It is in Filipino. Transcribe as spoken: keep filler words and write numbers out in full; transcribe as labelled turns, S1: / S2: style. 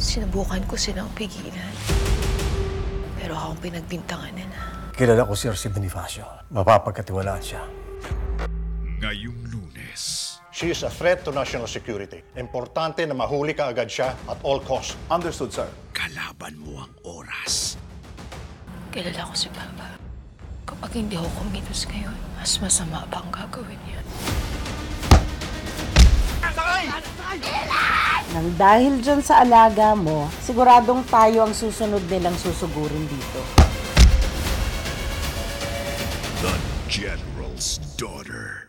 S1: Sinubukan ko silang pigilan. Pero akong pinagbintangan nila.
S2: Kilala ko si Sir Bonifacio. Mapapagkatiwalaan siya.
S3: Ngayong Lunes.
S4: She is a threat to national security. Importante na mahuli ka agad siya at all costs.
S5: Understood, sir.
S3: Kalaban mo ang oras.
S1: Kilala ko si Papa. Kapag hindi ako kumilos ngayon, mas masama pa ang gagawin niya.
S6: Nang dahil dyan sa alaga mo, siguradong tayo ang susunod nilang susugurin dito.
S3: The General's Daughter.